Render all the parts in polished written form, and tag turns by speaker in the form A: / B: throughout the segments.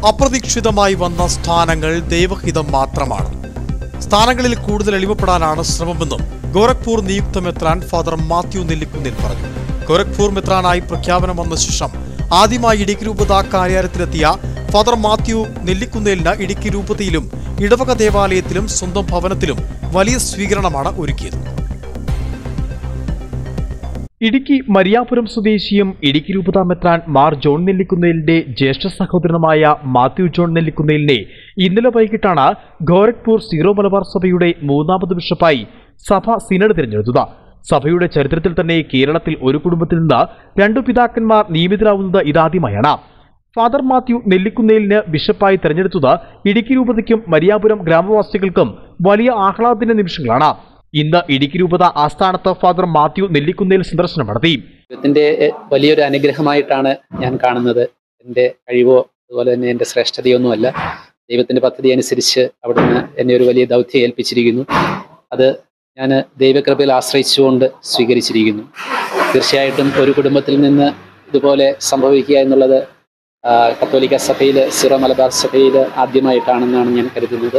A: അപ്രതീക്ഷിതമായി വന്ന സ്ഥാനങ്ങൾ ദൈവഹിതം മാത്രമാണ്. സ്ഥാനങ്ങളിൽ കൂടുതൽ എളിമപ്പെടാനാണ് ശ്രമമെന്നും ഗോരഖ്പൂർ നിയുക്ത മെത്രാൻ ഫാദർ മാത്യു നെല്ലിക്കുന്നിൽ പറഞ്ഞു. ഗോരഖ്പൂർ മെത്രാനായി പ്രഖ്യാപനം വന്ന ശേഷം ആദ്യമായി ഇടുക്കി രൂപത കാര്യാലയത്തിലെത്തിയ ഫാദർ മാത്യു നെല്ലിക്കുന്നേലിന് ഇടുക്കി രൂപതയിലും ഇടവക ദേവാലയത്തിലും സ്വന്തം ഭവനത്തിലും വലിയ സ്വീകരണമാണ് ഒരുക്കിയത്. ഇടുക്കി മരിയാപുരം സ്വദേശിയും ഇടുക്കി രൂപത മെത്രാൻ മാർ ജോൺ നെല്ലിക്കുന്നേലിന്റെ ജ്യേഷ്ഠ സഹോദരനായ മാത്യു ജോൺ നെല്ലിക്കുന്നേലിനെ ഇന്നലെ വൈകിട്ടാണ് ഗോരഖ്പൂർ സീറോ മലബാർ സഭയുടെ മൂന്നാമത് ബിഷപ്പായി സഭ സിനഡ് തിരഞ്ഞെടുത്തത്. സഭയുടെ ചരിത്രത്തിൽ തന്നെ കേരളത്തിൽ ഒരു കുടുംബത്തിൽ നിന്ന് രണ്ടു പിതാക്കന്മാർ നിയമിതരാവുന്നത് ഇതാദ്യമായാണ്. ഫാദർ മാത്യു നെല്ലിക്കുന്നേലിന് ബിഷപ്പായി തെരഞ്ഞെടുത്തത് ഇടുക്കി രൂപതയ്ക്കും മരിയാപുരം ഗ്രാമവാസികൾക്കും വലിയ ആഹ്ലാദത്തിന്റെ നിമിഷങ്ങളാണ്. ഇന്ന് ഇടുക്കി രൂപത ആസ്ഥാനത്ത് ഫാദർ മാത്യു നെല്ലിക്കുന്നേൽ സന്ദർശനം നടത്തി.
B: ദൈവത്തിന്റെ വലിയൊരു അനുഗ്രഹമായിട്ടാണ് ഞാൻ കാണുന്നത്. എൻ്റെ കഴിവോ അതുപോലെ തന്നെ എൻ്റെ ശ്രേഷ്ഠതയൊന്നുമല്ല. ദൈവത്തിന്റെ പദ്ധതി അനുസരിച്ച് അവിടുന്ന് എന്നെ ഒരു വലിയ ദൗത്യം ഏൽപ്പിച്ചിരിക്കുന്നു. അത് ഞാൻ ദൈവകൃപയിൽ ആശ്രയിച്ചുകൊണ്ട് സ്വീകരിച്ചിരിക്കുന്നു. തീർച്ചയായിട്ടും ഒരു കുടുംബത്തിൽ നിന്ന് ഇതുപോലെ സംഭവിക്കുക എന്നുള്ളത് കത്തോലിക്ക സഭയിൽ സീറോ മലബാർ സഭയിൽ ആദ്യമായിട്ടാണെന്നാണ് ഞാൻ കരുതുന്നത്.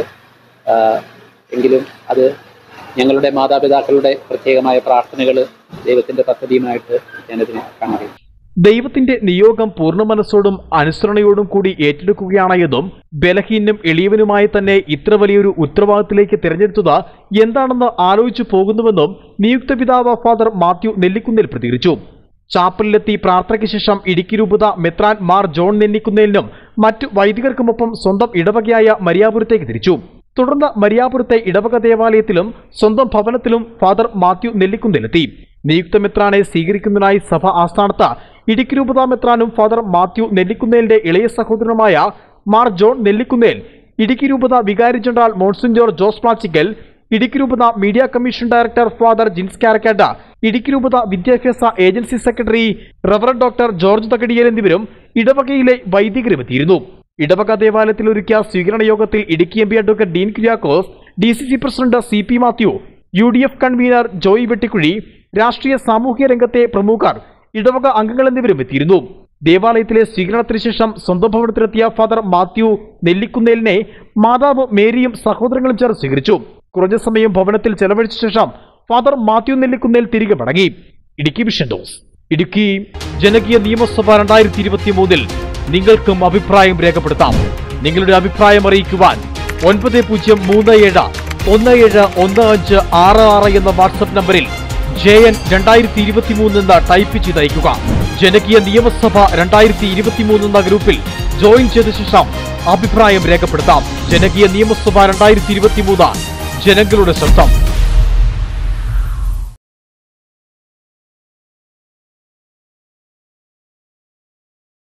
B: എങ്കിലും അത് ഞങ്ങളുടെ മാതാപിതാക്കളുടെ പ്രത്യേകമായ പ്രാർത്ഥനകൾ ദൈവത്തിന്റെ പദ്ധതിയുമായിട്ട് ഞാനതിനെ കാണുകയും
A: ദൈവത്തിന്റെ നിയോഗം പൂർണ്ണ മനസ്സോടും അനുസരണയോടും കൂടി ഏറ്റെടുക്കുകയാണ് എന്നും ബലഹീനും എളിയവനുമായി തന്നെ ഇത്ര വലിയൊരു ഉത്തരവാദിത്തത്തിലേക്ക് തിരഞ്ഞെടുത്തത് എന്താണെന്ന് ആലോചിച്ചു പോകുന്നുവെന്നും നിയുക്ത പിതാവ് ഫാദർ മാത്യു നെല്ലിക്കുന്നേൽ പ്രതികരിച്ചു. ചാപ്പലിലെത്തി പ്രാർത്ഥനയ്ക്ക് ശേഷം ഇടുക്കി രൂപത മെത്രാൻ മാർ ജോൺ നെല്ലിക്കുന്നേലിനും മറ്റു വൈദികർക്കുമൊപ്പം സ്വന്തം ഇടവകയായ മരിയാപുരത്തേക്ക് തിരിച്ചു. തുടർന്ന് മരിയാപുരത്തെ ഇടവക ദേവാലയത്തിലും സ്വന്തം ഭവനത്തിലും ഫാദർ മാത്യു നെല്ലിക്കുന്നേലെത്തി. നിയുക്ത മെത്രാനെ സ്വീകരിക്കുന്നതിനായി സഭ ആസ്ഥാനത്ത് ഇടുക്കി രൂപത മെത്രാനും ഫാദർ മാത്യു നെല്ലിക്കുന്നേലിന്റെ ഇളയ സഹോദരനുമായ മാർ ജോൺ നെല്ലിക്കുന്നേൽ, ഇടുക്കി രൂപത വികാരി ജനറൽ മോൺസിഞ്ഞോർ ജോസ് പ്ലാച്ചിക്കൽ, ഇടുക്കി രൂപത media commission director father Jins Karakkatta, Idukki രൂപത വിദ്യാഭ്യാസ agency secretary reverend doctor George Thakadiyel എന്നിവരും ഇടവകയിലെ വൈദികരും എത്തിയിരുന്നു. ഇടവക ദേവാലയത്തിൽ ഒരുക്കിയ സ്വീകരണ യോഗത്തിൽ Idukki M P advocate Dean Kuriakose, DCC president CP Mathew, UDF convener Joy Vettikuzhi, രാഷ്ട്രീയ സാമൂഹ്യ രംഗത്തെ പ്രമുഖർ, ഇടവക അംഗങ്ങൾ എന്നിവരും എത്തിയിരുന്നു. ദേവാലയത്തിലെ സ്വീകരണത്തിന് ശേഷം സ്വന്തം ഭവനത്തിലെത്തിയ ഫാദർ മാത്യു നെല്ലിക്കുന്നേലിനെ മാതാവ് മേരിയും സഹോദരങ്ങളും ചേർന്ന് സ്വീകരിച്ചു. കുറഞ്ഞ സമയം ഭവനത്തിൽ ചെലവഴിച്ച ശേഷം ഫാദർ മാത്യു നെല്ലിക്കുന്നേൽ തിരികെ മടങ്ങി. Idukki vision news. ഇടുക്കി ജനകീയ നിയമസഭ 2023 നിങ്ങൾക്കും അഭിപ്രായം രേഖപ്പെടുത്താം. നിങ്ങളുടെ അഭിപ്രായം അറിയിക്കുവാൻ 9030171566 എന്ന വാട്സ്ആപ്പ് നമ്പറിൽ JN 2023 എന്ന് ടൈപ്പ് ചെയ്ത് അയക്കുക. ജനകീയ നിയമസഭ 2023 എന്ന ഗ്രൂപ്പിൽ ജോയിൻ ചെയ്ത ശേഷം അഭിപ്രായം രേഖപ്പെടുത്താം. ജനകീയ നിയമസഭ 2023 ജനങ്ങളുടെ ശബ്ദം.